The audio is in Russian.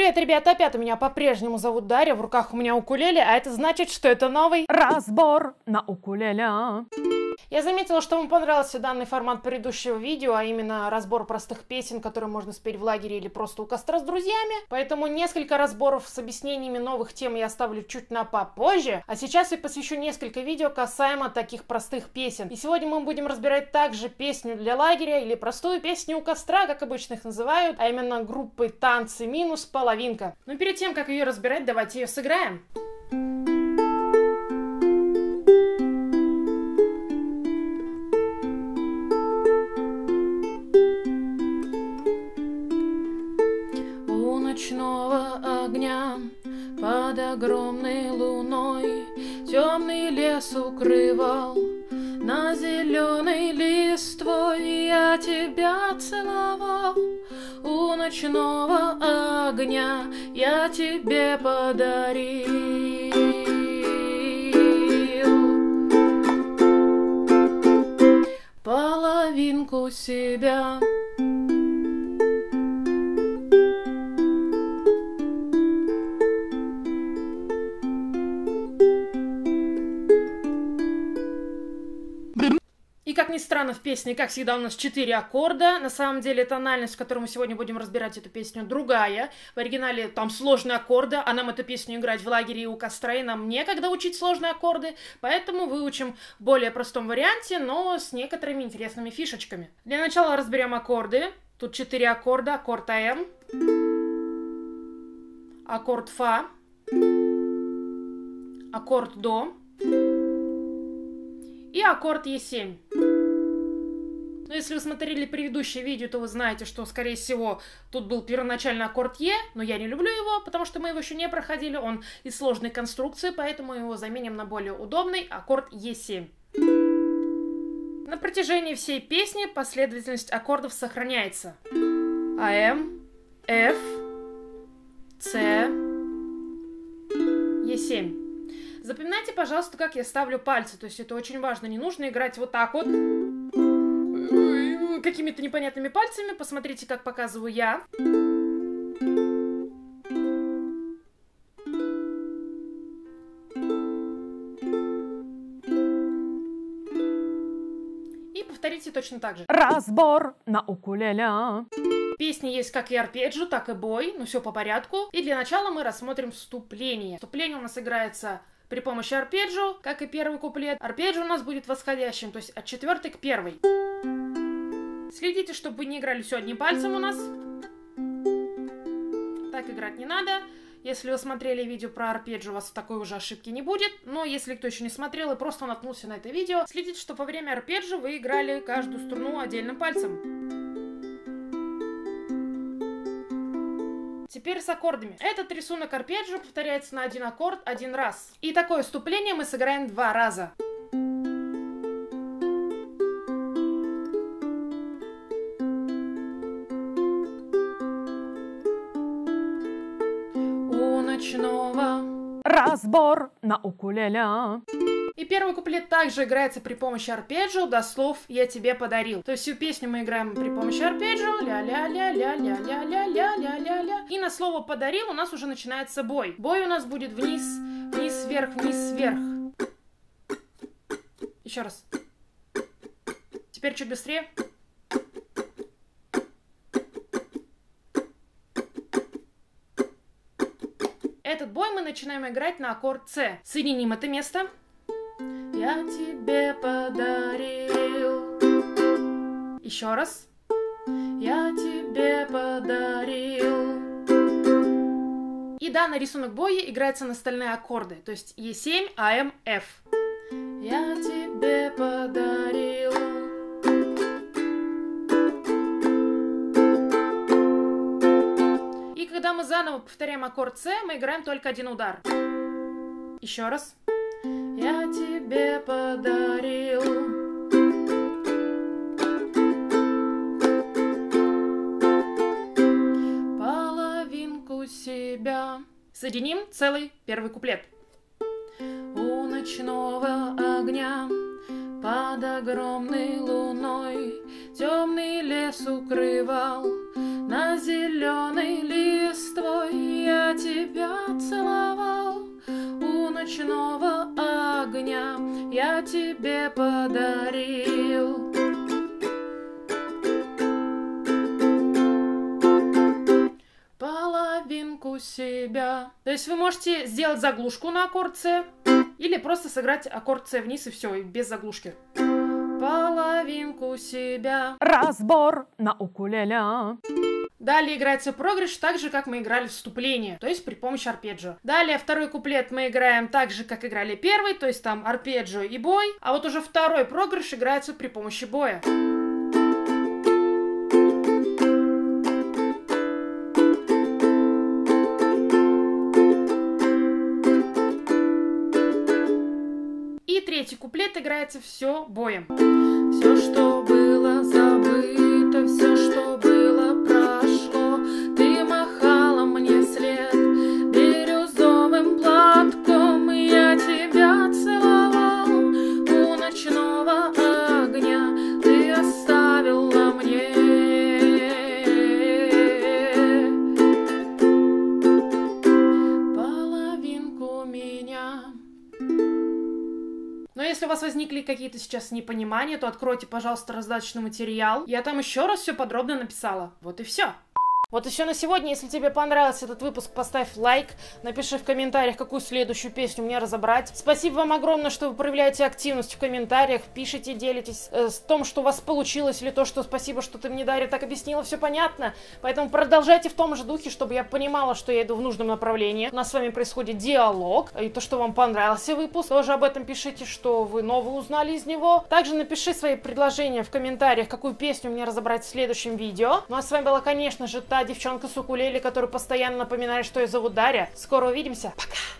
Привет, ребята, опять меня по-прежнему зовут Дарья, в руках у меня укулеле, а это значит, что это новый разбор на укулеле. Я заметила, что вам понравился данный формат предыдущего видео, а именно разбор простых песен, которые можно спеть в лагере или просто у костра с друзьями. Поэтому несколько разборов с объяснениями новых тем я оставлю чуть на попозже. А сейчас я посвящу несколько видео касаемо таких простых песен. И сегодня мы будем разбирать также песню для лагеря или простую песню у костра, как обычно их называют, а именно группы «Танцы минус половинка». Но перед тем, как ее разбирать, давайте ее сыграем. Ночного огня под огромной луной темный лес укрывал, на зеленой листвой я тебя целовал. У ночного огня я тебе подарил половинку себя. И как ни странно, в песне, как всегда, у нас 4 аккорда. На самом деле, тональность, в которой мы сегодня будем разбирать эту песню, другая. В оригинале там сложные аккорды, а нам эту песню играть в лагере и у костра, и нам некогда учить сложные аккорды, поэтому выучим в более простом варианте, но с некоторыми интересными фишечками. Для начала разберем аккорды. Тут 4 аккорда. Аккорд АМ, аккорд Фа, аккорд До и аккорд Е7. Но если вы смотрели предыдущее видео, то вы знаете, что, скорее всего, тут был первоначально аккорд Е, но я не люблю его, потому что мы его еще не проходили, он из сложной конструкции, поэтому его заменим на более удобный аккорд Е7. На протяжении всей песни последовательность аккордов сохраняется. АМ, Ф, С, Е7. Запоминайте, пожалуйста, как я ставлю пальцы, то есть это очень важно, не нужно играть вот так вот, какими-то непонятными пальцами, посмотрите, как показываю я. И повторите точно так же. Разбор на укулеле. В песне есть как и арпеджио, так и бой, но все по порядку. И для начала мы рассмотрим вступление. Вступление у нас играется при помощи арпеджио, как и первый куплет. Арпеджио у нас будет восходящим, то есть от 4 к 1. Следите, чтобы вы не играли все одним пальцем у нас. Так играть не надо. Если вы смотрели видео про арпеджио, у вас такой уже ошибки не будет. Но если кто еще не смотрел и просто наткнулся на это видео, следите, чтобы во время арпеджио вы играли каждую струну отдельным пальцем. Теперь с аккордами. Этот рисунок арпеджио повторяется на один аккорд один раз. И такое вступление мы сыграем 2 раза. У ночного разбор на укулеле. И первый куплет также играется при помощи арпеджио до слов «я тебе подарил». То есть всю песню мы играем при помощи арпеджио. Ля-ля-ля-ля-ля-ля-ля-ля-ля-ля-ля. И на слово «подарил» у нас уже начинается бой. Бой у нас будет вниз, вниз, вверх, вниз, вверх. Еще раз. Теперь чуть быстрее. Этот бой мы начинаем играть на аккорд С. Соединим это место. Я тебе подарил. Еще раз. Я тебе подарил. И данный рисунок боя играется на остальные аккорды. То есть Е7, АМ, Ф. Я тебе подарил. И когда мы заново повторяем аккорд С, мы играем только один удар. Еще раз. Я тебе подарил. Половинку себя. Соединим целый первый куплет. У ночного огня под огромной луной темный лес укрывал, на зеленой листвой я тебя целовал, у ночного огня я тебе подарил. Половинку себя. То есть вы можете сделать заглушку на аккорд С, или просто сыграть аккорд С вниз и все, и без заглушки. Половинку себя. Разбор на укулеле. Далее играется проигрыш так же, как мы играли вступление, то есть при помощи арпеджио. Далее второй куплет мы играем так же, как играли первый, то есть там арпеджио и бой, а вот уже второй проигрыш играется при помощи боя. И третий куплет играется все боем. Все, что было забыто, все, что было прошло, ты махала мне вслед бирюзовым платком, и я тебя целовал у ночного огня, ты оставила мне половинку меня. Но если у вас возникли какие-то сейчас непонимания, то откройте, пожалуйста, раздаточный материал. Я там еще раз все подробно написала. Вот и все. Вот и все на сегодня. Если тебе понравился этот выпуск, поставь лайк, напиши в комментариях, какую следующую песню мне разобрать. Спасибо вам огромное, что вы проявляете активность в комментариях, пишите, делитесь с том, что у вас получилось, или то, что спасибо, что ты мне, Дарья, так объяснила, все понятно. Поэтому продолжайте в том же духе, чтобы я понимала, что я иду в нужном направлении. У нас с вами происходит диалог, и то, что вам понравился выпуск, тоже об этом пишите, что вы новое узнали из него. Также напиши свои предложения в комментариях, какую песню мне разобрать в следующем видео. Ну а с вами была, конечно же, девчонка с укулеле, которая постоянно напоминает, что ее зовут Дарья. Скоро увидимся. Пока!